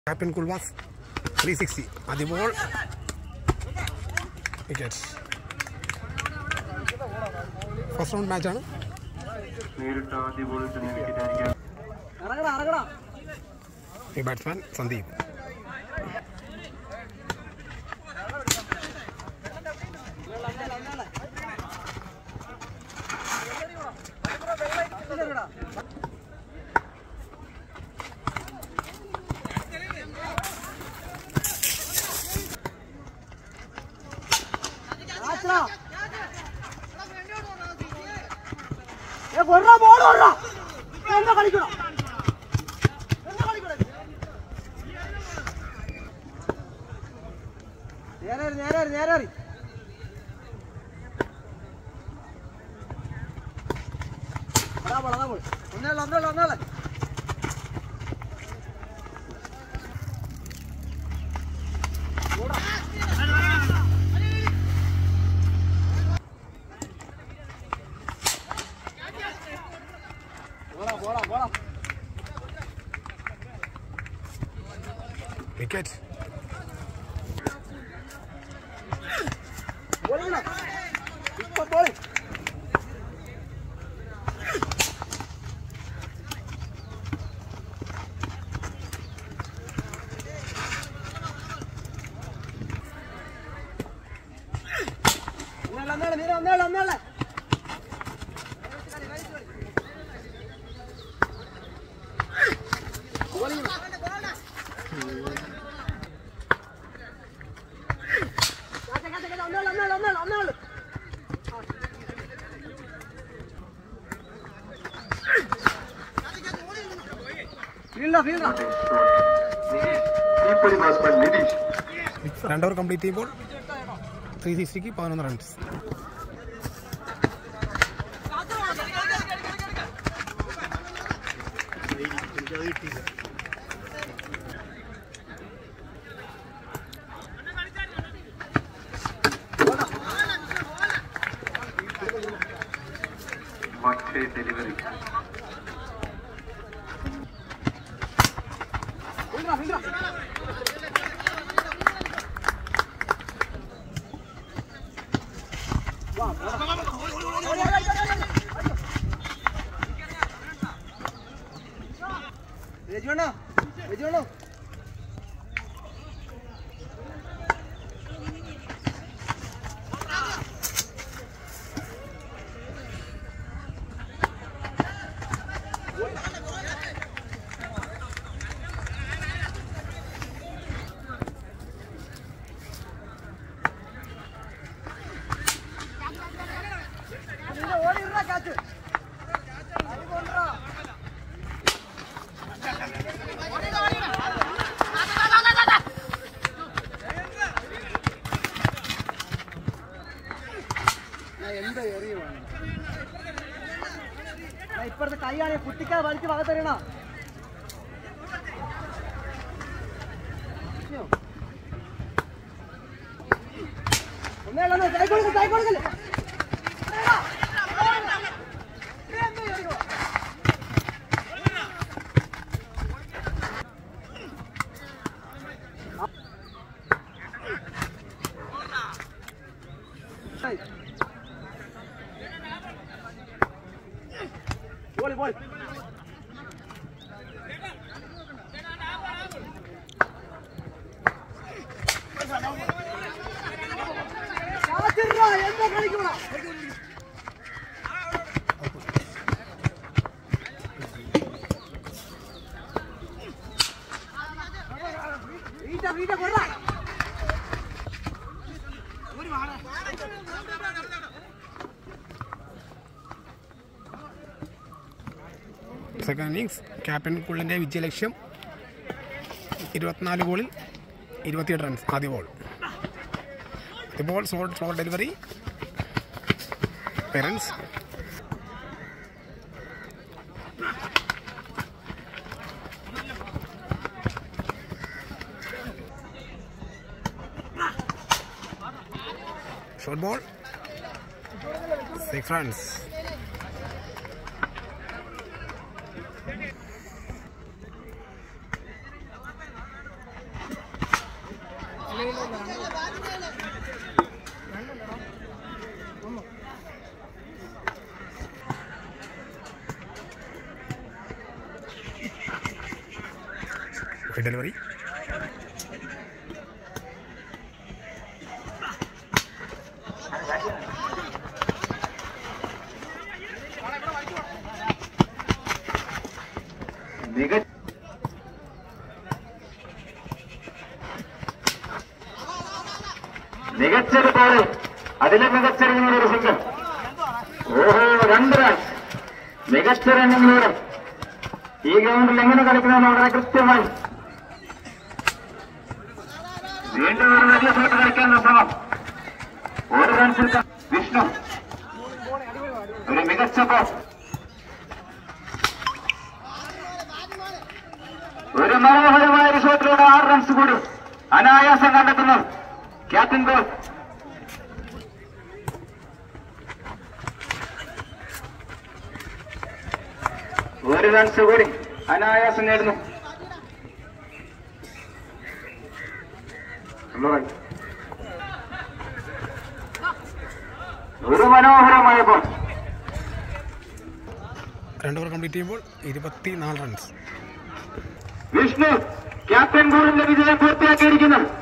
Captain Cool was 360. At the ball, wicket. First round match. The batsman Sandeep. Wicket. Round over complete the ball. 360 ki 11 runs. Delivery. Ball. Second innings, Captain Cool and Vijay Laksham 24 ball, 28 runs. The ball. The ball short delivery. Parents. Short ball. 6 runs. Delivery മികച്ചൊരു ball, അതിലെ മികച്ച റണ്ണിലൂടെ സിംഗം. ഓഹോ, 2 runs. മികച്ച റണ്ണിലൂടെ ഈ ഗ്രൗണ്ടിൽ എങ്ങനെ കളിക്കണമെന്ന് വളരെ കൃത്യമായി. വീണ്ടും ഒരു വലിയ ഷോട്ട് കളിക്കാനുള്ള ശ്രമം. 1 റൺസിൽ വിഷ്ണു. ഒരു മികച്ച ബോൾ. ഒരു മനോഹരമായ ഒരു ഷോട്ടിലൂടെ 6 റൺസ് കൂടി അനായാസം കണ്ടെത്തുന്നു ക്യാപ്റ്റൻ കൂൾ. ഒരു റൺസ് കൂടി അനായാസം നേടുന്നു. ഒരു മനോഹരമായ ബോൾ. 2 ഓവർ കംപ്ലീറ്റ് ചെയ്യുമ്പോൾ 24 റൺസ്. വിഷ്ണു ക്യാപ്റ്റൻ കൂളിന്റെ വിജയം പൂർത്തിയാക്കിയിരിക്കുന്നു.